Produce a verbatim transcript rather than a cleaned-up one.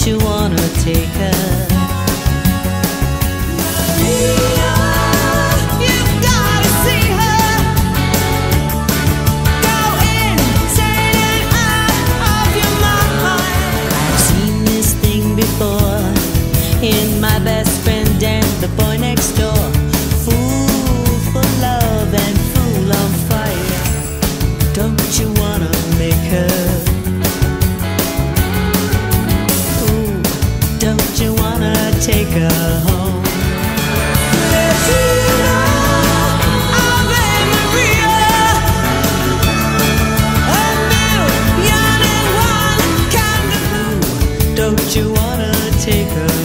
Don't you wanna take her? You've gotta see her. Go insane and out of your mind. I've seen this thing before in my best friend and the boy next door. Fool for love and fool on fire. Don't you wanna make her? Don't you wanna take her home? Let you know I'm in Maria. A million and one kangaroo. Don't you wanna take her